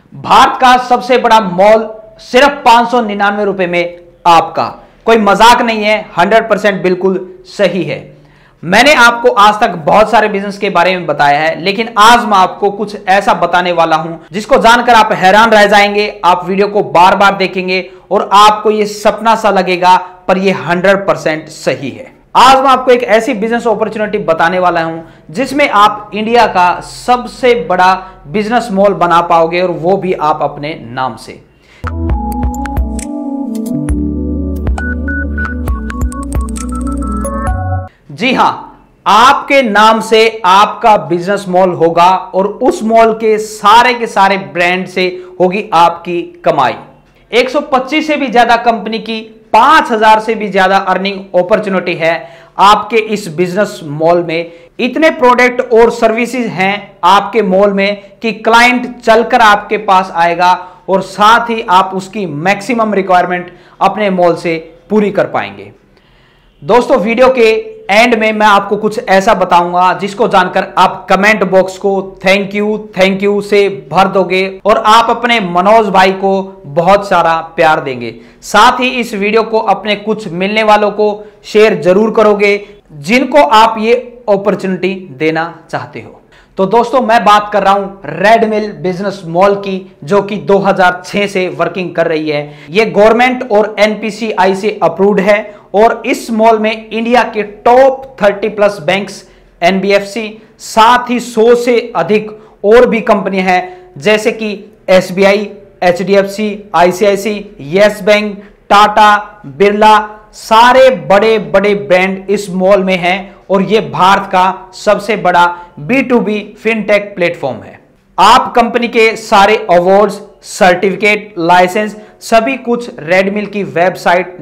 भारत का सबसे बड़ा मॉल सिर्फ 599 रुपए में आपका। कोई मजाक नहीं है, 100% बिल्कुल सही है। मैंने आपको आज तक बहुत सारे बिजनेस के बारे में बताया है, लेकिन आज मैं आपको कुछ ऐसा बताने वाला हूं जिसको जानकर आप हैरान रह जाएंगे। आप वीडियो को बार बार देखेंगे और आपको यह सपना सा लगेगा, पर यह 100% सही है। आज मैं आपको एक ऐसी बिजनेस अपॉर्चुनिटी बताने वाला हूं जिसमें आप इंडिया का सबसे बड़ा बिजनेस मॉल बना पाओगे, और वो भी आप अपने नाम से। जी हां, आपके नाम से आपका बिजनेस मॉल होगा और उस मॉल के सारे ब्रांड से होगी आपकी कमाई। 125 से भी ज्यादा कंपनी की 5000 से भी ज्यादा अर्निंग अपॉर्चुनिटी है आपके इस बिजनेस मॉल में। इतने प्रोडक्ट और सर्विसेज हैं आपके मॉल में कि क्लाइंट चलकर आपके पास आएगा और साथ ही आप उसकी मैक्सिमम रिक्वायरमेंट अपने मॉल से पूरी कर पाएंगे। दोस्तों, वीडियो के एंड में मैं आपको कुछ ऐसा बताऊंगा जिसको जानकर आप कमेंट बॉक्स को थैंक यू से भर दोगे और आप अपने मनोज भाई को बहुत सारा प्यार देंगे। साथ ही इस वीडियो को अपने कुछ मिलने वालों को शेयर जरूर करोगे जिनको आप ये अपॉर्चुनिटी देना चाहते हो। तो दोस्तों, मैं बात कर रहा हूं रेड मिल बिजनेस मॉल की, जो कि 2006 से वर्किंग कर रही है। ये गवर्नमेंट और एनपीसीआई से अप्रूव्ड है और इस मॉल में इंडिया के टॉप 30+ बैंक्स, एनबीएफसी, साथ ही 100 से अधिक और भी कंपनियां हैं जैसे कि SBI, HDFC, ICICI, Yes Bank, Tata, Birla, सारे बड़े बड़े ब्रांड इस मॉल में हैं और यह भारत का सबसे बड़ा B2B फिनटेक प्लेटफॉर्म है। आप कंपनी के सारे अवार्ड्स, सर्टिफिकेट, लाइसेंस सभी कुछ रेडमिल की वेबसाइट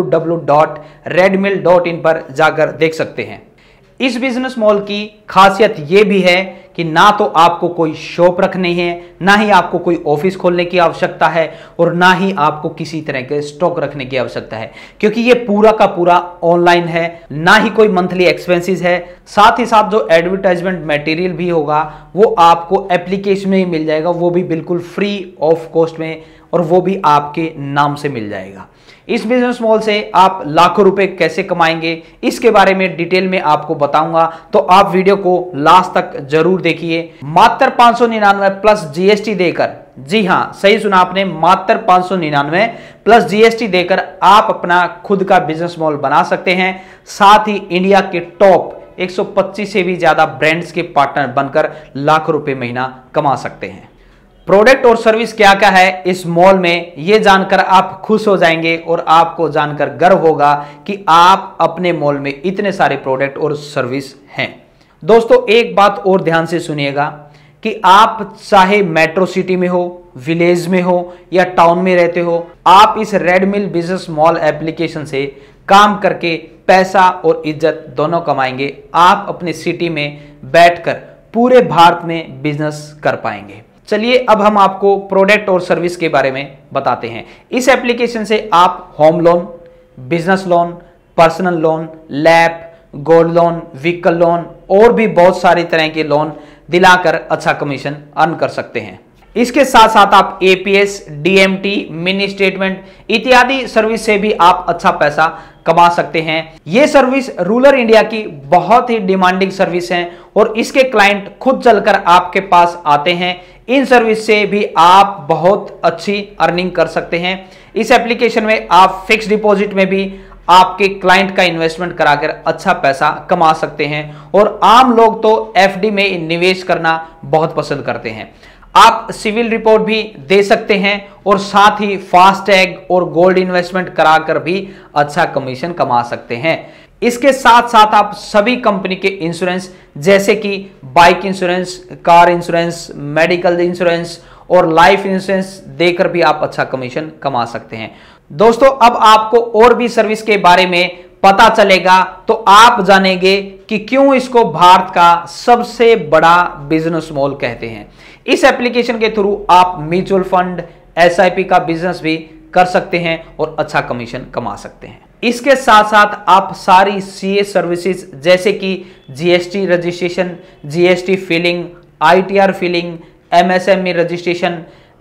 www.redmill.in पर जाकर देख सकते हैं। इस बिजनेस मॉल की खासियत यह भी है कि ना तो आपको कोई शॉप रखनी है, ना ही आपको कोई ऑफिस खोलने की आवश्यकता है और ना ही आपको किसी तरह के स्टॉक रखने की आवश्यकता है, क्योंकि ये पूरा का पूरा ऑनलाइन है। ना ही कोई मंथली एक्सपेंसेस है। साथ ही साथ जो एडवर्टाइजमेंट मटेरियल भी होगा वो आपको एप्लीकेशन में ही मिल जाएगा, वो भी बिल्कुल फ्री ऑफ कॉस्ट में, और वो भी आपके नाम से मिल जाएगा। इस बिजनेस मॉल से आप लाखों रुपए कैसे कमाएंगे इसके बारे में डिटेल में आपको बताऊंगा, तो आप वीडियो को लास्ट तक जरूर देखिए। मात्र 599 प्लस जीएसटी देकर, जी हां, सही सुना आपने, मात्र 599 प्लस जीएसटी देकर आप अपना खुद का बिजनेस मॉल बना सकते हैं। साथ ही इंडिया के टॉप 125 से भी ज्यादा ब्रांड्स के पार्टनर बनकर लाखों रुपए महीना कमा सकते हैं। प्रोडक्ट और सर्विस क्या क्या है इस मॉल में, यह जानकर आप खुश हो जाएंगे और आपको जानकर गर्व होगा कि आप अपने मॉल में इतने सारे प्रोडक्ट और सर्विस हैं। दोस्तों, एक बात और ध्यान से सुनिएगा कि आप चाहे मेट्रो सिटी में हो, विलेज में हो या टाउन में रहते हो, आप इस red mill business mall application से काम करके पैसा और इज्जत दोनों कमाएंगे। आप अपने सिटी में बैठकर पूरे भारत में बिजनेस कर पाएंगे। चलिए अब हम आपको प्रोडक्ट और सर्विस के बारे में बताते हैं। इस एप्लीकेशन से आप home loan, business loan, personal loan, LAP, gold loan, vehicle loan और भी बहुत सारी तरह के लोन दिलाकर अच्छा कमीशन अर्न कर सकते हैं। इसके साथ साथ आप एपीएस, डीएमटी, मिनी स्टेटमेंट इत्यादि सर्विस से भी आप अच्छा पैसा कमा सकते हैं। यह सर्विस रूरल इंडिया की बहुत ही डिमांडिंग सर्विस है और इसके क्लाइंट खुद चलकर आपके पास आते हैं। इन सर्विस से भी आप बहुत अच्छी अर्निंग कर सकते हैं। इस एप्लीकेशन में आप फिक्स डिपॉजिट में भी आपके क्लाइंट का इन्वेस्टमेंट कराकर अच्छा पैसा कमा सकते हैं और आम लोग तो एफडी में निवेश करना बहुत पसंद करते हैं। आप सिविल रिपोर्ट भी दे सकते हैं और साथ ही फास्टैग और गोल्ड इन्वेस्टमेंट कराकर भी अच्छा कमीशन कमा सकते हैं। इसके साथ साथ आप सभी कंपनी के इंश्योरेंस जैसे कि bike insurance, car insurance, medical insurance और लाइफ इंश्योरेंस देकर भी आप अच्छा कमीशन कमा सकते हैं। दोस्तों, अब आपको और भी सर्विस के बारे में पता चलेगा तो आप जानेंगे कि क्यों इसको भारत का सबसे बड़ा बिजनेस मॉल कहते हैं। इस एप्लीकेशन के थ्रू आप म्यूचुअल फंड, एसआईपी का बिजनेस भी कर सकते हैं और अच्छा कमीशन कमा सकते हैं। इसके साथ साथ आप सारी सीए सर्विसेज जैसे कि GST registration, GST filing, ITR filing, MSME registration,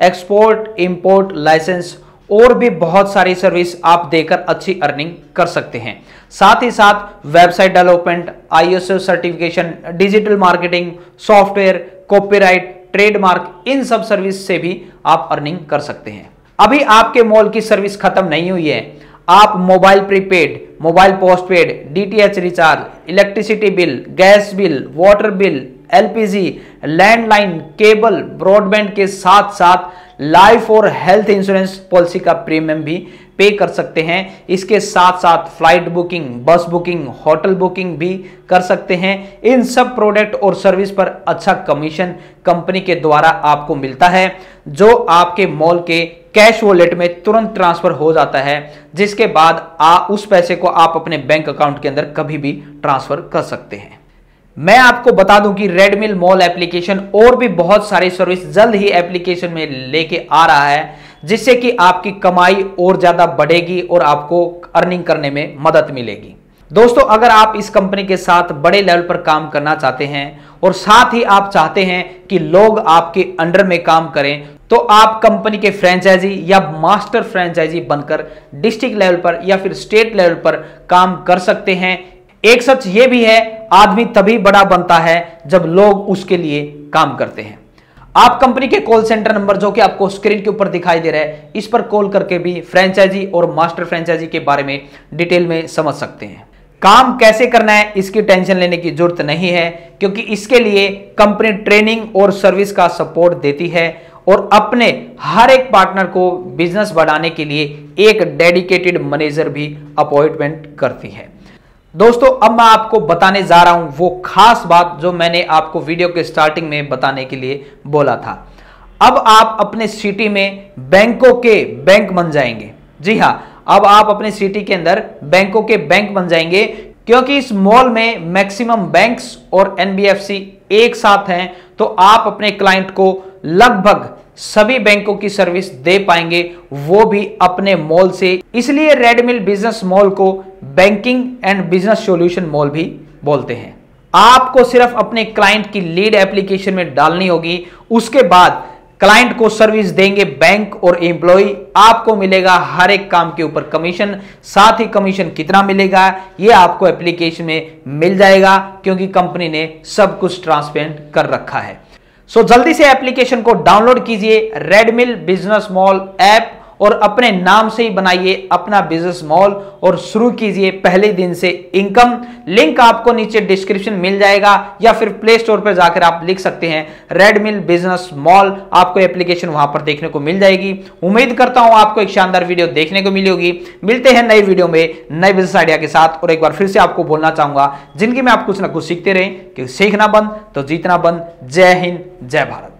export import license और भी बहुत सारी सर्विस आप देकर अच्छी अर्निंग कर सकते हैं। साथ ही साथ website development, ISO certification, digital marketing, software, copyright, trademark, इन सब सर्विस से भी आप अर्निंग कर सकते हैं। अभी आपके मॉल की सर्विस खत्म नहीं हुई है। आप mobile prepaid, mobile postpaid, DTH recharge, electricity bill, gas bill, water bill, LPG, landline, cable, broadband के साथ साथ लाइफ और हेल्थ इंश्योरेंस पॉलिसी का प्रीमियम भी पे कर सकते हैं। इसके साथ साथ flight booking, bus booking, hotel booking भी कर सकते हैं। इन सब प्रोडक्ट और सर्विस पर अच्छा कमीशन कंपनी के द्वारा आपको मिलता है, जो आपके मॉल के कैश वॉलेट में तुरंत ट्रांसफर हो जाता है, जिसके बाद उस पैसे को आप अपने बैंक अकाउंट के अंदर कभी भी ट्रांसफर कर सकते हैं। मैं आपको बता दूं कि रेडमिल मॉल एप्लीकेशन और भी बहुत सारी सर्विस जल्द ही एप्लीकेशन में लेके आ रहा है, जिससे कि आपकी कमाई और ज्यादा बढ़ेगी और आपको अर्निंग करने में मदद मिलेगी। दोस्तों, अगर आप इस कंपनी के साथ बड़े लेवल पर काम करना चाहते हैं और साथ ही आप चाहते हैं कि लोग आपके अंडर में काम करें, तो आप कंपनी के फ्रेंचाइजी या मास्टर फ्रेंचाइजी बनकर डिस्ट्रिक्ट लेवल पर या फिर स्टेट लेवल पर काम कर सकते हैं। एक सच ये भी है, आदमी तभी बड़ा बनता है जब लोग उसके लिए काम करते हैं। आप कंपनी के कॉल सेंटर नंबर जो कि आपको स्क्रीन के ऊपर दिखाई दे रहा है, इस पर कॉल करके भी फ्रेंचाइजी और मास्टर फ्रेंचाइजी के बारे में डिटेल में समझ सकते हैं। काम कैसे करना है इसकी टेंशन लेने की जरूरत नहीं है, क्योंकि इसके लिए कंपनी ट्रेनिंग और सर्विस का सपोर्ट देती है और अपने हर एक पार्टनर को बिजनेस बढ़ाने के लिए एक डेडिकेटेड मैनेजर भी अपॉइंटमेंट करती है। दोस्तों, अब मैं आपको बताने जा रहा हूं वो खास बात जो मैंने आपको वीडियो के स्टार्टिंग में बताने के लिए बोला था। अब आप अपने सिटी में बैंकों के बैंक बन जाएंगे। जी हां, अब आप अपने सिटी के अंदर बैंकों के बैंक बन जाएंगे, क्योंकि इस मॉल में मैक्सिमम बैंक्स और NBFC एक साथ हैं, तो आप अपने क्लाइंट को लगभग सभी बैंकों की सर्विस दे पाएंगे, वो भी अपने मॉल से। इसलिए रेडमिल बिजनेस मॉल को banking and business solution mall भी बोलते हैं। आपको सिर्फ अपने क्लाइंट की लीड एप्लीकेशन में डालनी होगी, उसके बाद क्लाइंट को सर्विस देंगे बैंक और एम्प्लॉय। आपको मिलेगा हर एक काम के ऊपर कमीशन। साथ ही कमीशन कितना मिलेगा ये आपको एप्लीकेशन में मिल जाएगा, क्योंकि कंपनी ने सब कुछ ट्रांसपेरेंट कर रखा है। सो जल्दी से एप्लीकेशन को डाउनलोड कीजिए, रेडमिल बिजनेस मॉल ऐप, और अपने नाम से ही बनाइए अपना बिजनेस मॉल और शुरू कीजिए पहले दिन से इनकम। लिंक आपको नीचे डिस्क्रिप्शन मिल जाएगा, या फिर प्ले स्टोर पर जाकर आप लिख सकते हैं रेडमिल बिजनेस मॉल, आपको एप्लीकेशन वहां पर देखने को मिल जाएगी। उम्मीद करता हूं आपको एक शानदार वीडियो देखने को मिली होगी। मिलते हैं नई वीडियो में नए बिजनेस आइडिया के साथ। और एक बार फिर से आपको बोलना चाहूंगा, जिंदगी में आप कुछ ना कुछ सीखते रहें, कि सीखना बंद तो जीतना बंद। जय हिंद, जय भारत।